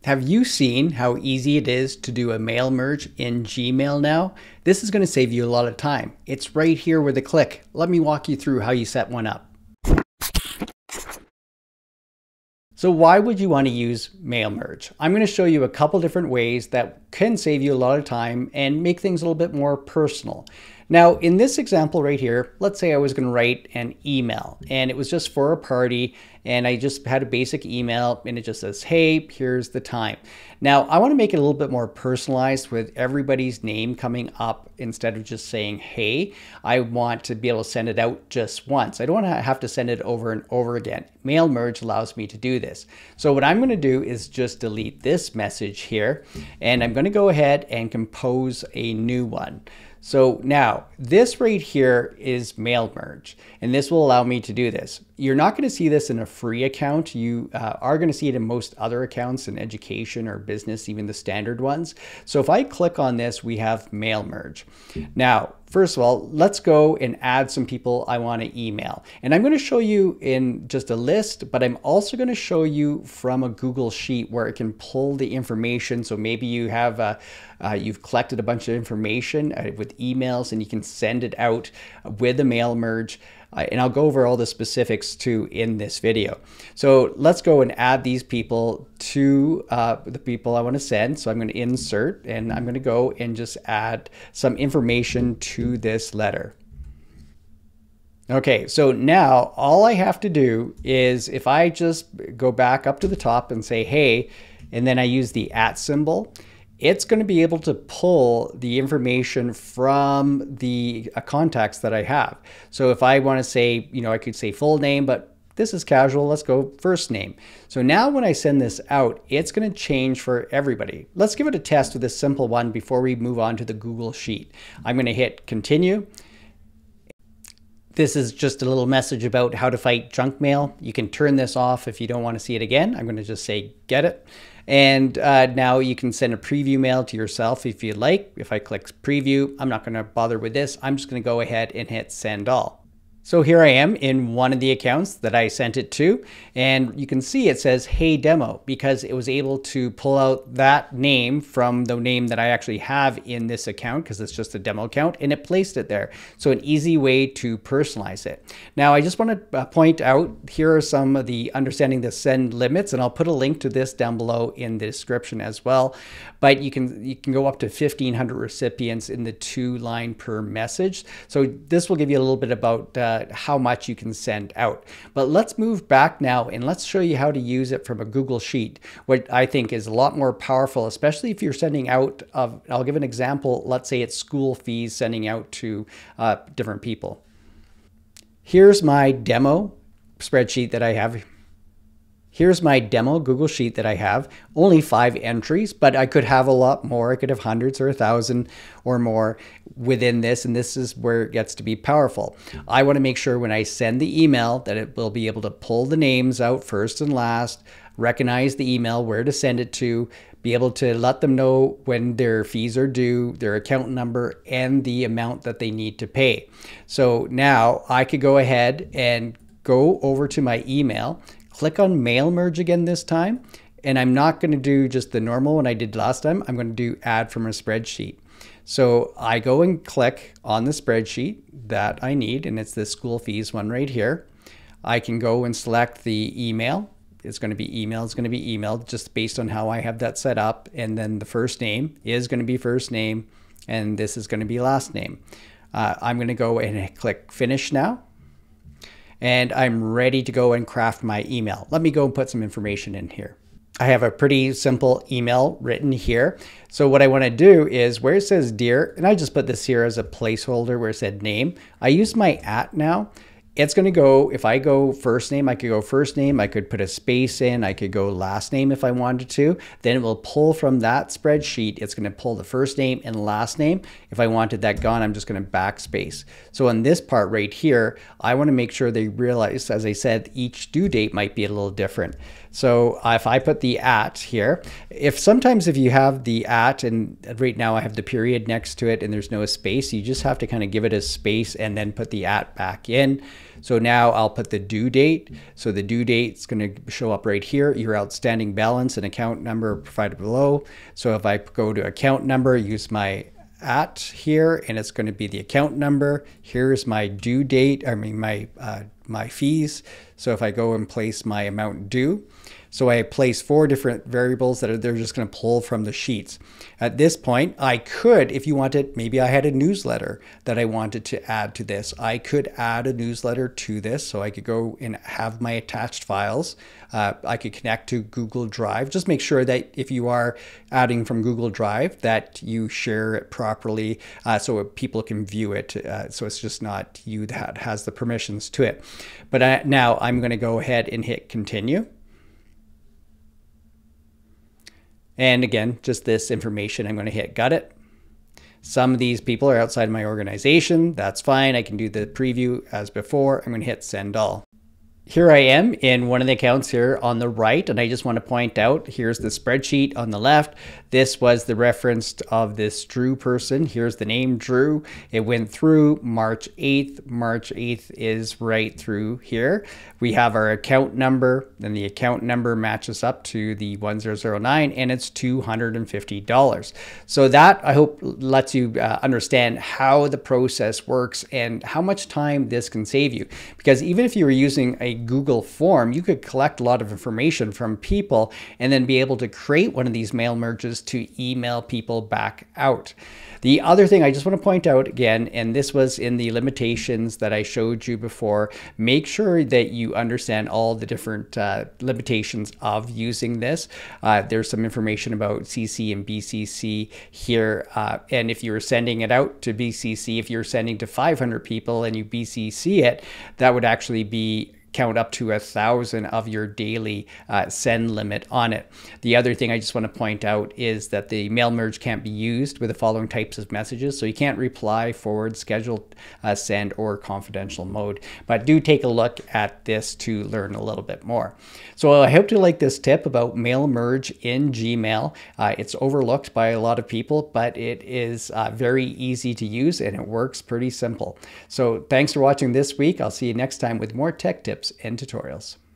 Have you seen how easy it is to do a mail merge in Gmail now? This is going to save you a lot of time. It's right here with a click. Let me walk you through how you set one up. So why would you want to use mail merge? I'm going to show you a couple different ways that can save you a lot of time and make things a little bit more personal. Now, in this example right here, let's say I was going to write an email and it was just for a party and I just had a basic email and it just says, hey, here's the time. Now, I want to make it a little bit more personalized with everybody's name coming up instead of just saying, hey. I want to be able to send it out just once. I don't want to have to send it over and over again. Mail merge allows me to do this. So what I'm going to do is just delete this message here and I'm going to go ahead and compose a new one. So now this right here is mail merge, and this will allow me to do this. You're not going to see this in a free account. You are going to see it in most other accounts in education or business, even the standard ones. So if I click on this, we have mail merge. Now, first of all, let's go and add some people I want to email. And I'm going to show you in just a list, but I'm also going to show you from a Google Sheet where it can pull the information. So maybe you have you've collected a bunch of information with emails and you can send it out with a mail merge. And I'll go over all the specifics too in this video. So let's go and add these people to the people I want to send. So I'm going to insert and I'm going to go and just add some information to this letter. Okay, so now all I have to do is if I just go back up to the top and say, hey, and then I use the @ symbol, it's going to be able to pull the information from the contacts that I have. So if I want to say, I could say full name, but this is casual. Let's go first name. So now when I send this out, it's going to change for everybody. Let's give it a test with this simple one before we move on to the Google Sheet. I'm going to hit continue. This is just a little message about how to fight junk mail. You can turn this off if you don't want to see it again. I'm going to just say get it. And now you can send a preview mail to yourself if you'd like. If I click preview, I'm not going to bother with this. I'm just going to go ahead and hit send all. So here I am in one of the accounts that I sent it to, and you can see it says, hey demo, because it was able to pull out that name from the name that I actually have in this account, because it's just a demo account, and it placed it there. So an easy way to personalize it. Now I just want to point out, here are some of the understanding the send limits, and I'll put a link to this down below in the description as well. But you can go up to 1,500 recipients in the 2-line per message. So this will give you a little bit about how much you can send out. But let's move back now and let's show you how to use it from a Google Sheet, what I think is a lot more powerful, especially if you're sending out I'll give an example. Let's say it's school fees sending out to different people. Here's my demo spreadsheet that I have. Here's my demo Google Sheet that I have, only 5 entries, but I could have a lot more. I could have hundreds or 1,000 or more within this, and this is where it gets to be powerful. I want to make sure when I send the email that it will be able to pull the names out first and last, recognize the email, where to send it to, be able to let them know when their fees are due, their account number, and the amount that they need to pay. So now I could go ahead and go over to my email, click on mail merge again this time, and I'm not going to do just the normal one I did last time. I'm going to do add from a spreadsheet. So I go and click on the spreadsheet that I need, and it's the school fees one right here. I can go and select the email. It's going to be email. It's going to be emailed just based on how I have that set up. And then the first name is going to be first name, and this is going to be last name. I'm going to go and click finish now. And I'm ready to go and craft my email. Let me go and put some information in here. I have a pretty simple email written here. So what I want to do is where it says dear, and I just put this here as a placeholder where it said name. I use my @ now. It's going to go, if I go first name, I could go first name. I could put a space in. I could go last name if I wanted to. Then it will pull from that spreadsheet. It's going to pull the first name and last name. If I wanted that gone, I'm just going to backspace. So on this part right here, I want to make sure they realize, as I said, each due date might be a little different. So if I put the at here, sometimes if you have the at, and right now I have the period next to it and there's no space, you just have to kind of give it a space and then put the at back in. So now I'll put the due date. So the due date is going to show up right here, your outstanding balance and account number provided below. So if I go to account number, use my at here, and it's going to be the account number. Here's my due date, my fees. So if I go and place my amount due, so I place 4 different variables that they're just going to pull from the sheets. At this point, I could, if you wanted, maybe I had a newsletter that I wanted to add to this. I could add a newsletter to this, so I could go and have my attached files. I could connect to Google Drive. Just make sure that if you are adding from Google Drive, that you share it properly so people can view it. So it's just not you that has the permissions to it. But now I'm going to go ahead and hit continue. And again, just this information, I'm going to hit got it. Some of these people are outside my organization. That's fine. I can do the preview as before. I'm going to hit send all. Here I am in one of the accounts here on the right, and I just want to point out, here's the spreadsheet on the left. This was the reference of this Drew person. Here's the name Drew. It went through March 8th. March 8th is right through here. We have our account number, and the account number matches up to the 1009, and it's $250. So that, I hope, lets you understand how the process works and how much time this can save you. Because even if you were using a Google form, you could collect a lot of information from people and then be able to create one of these mail merges to email people back out. The other thing I just want to point out again, and this was in the limitations that I showed you before, make sure that you understand all the different limitations of using this. There's some information about CC and BCC here. And if you're sending it out to BCC, if you're sending to 500 people and you BCC it, that would actually be count up to 1,000 of your daily send limit on it. The other thing I just want to point out is that the mail merge can't be used with the following types of messages. So you can't reply, forward, schedule, send, or confidential mode. But do take a look at this to learn a little bit more. So I hope you like this tip about mail merge in Gmail. It's overlooked by a lot of people, but it is very easy to use and it works pretty simple. So thanks for watching this week. I'll see you next time with more tech tips and tutorials.